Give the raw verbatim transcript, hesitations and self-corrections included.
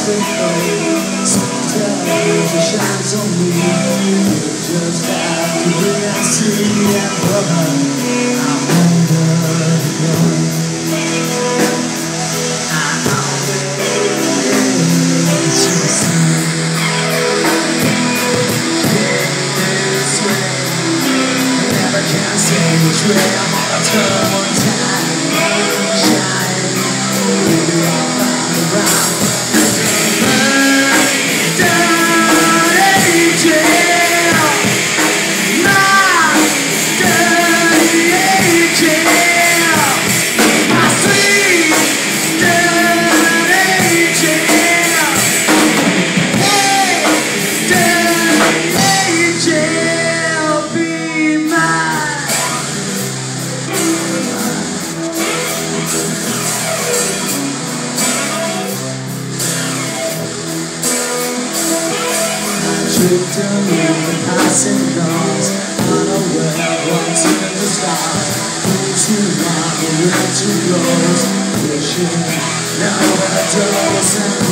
shines on me. You just have to be and see and brother, I'm under the gun. I always just see this way. I never can say which way I'm gonna turn one time. Shine, maybe I'll find around. Tripped around the passing cars, unaware what's in the stars. Too long, the way too close, wishing now that the door was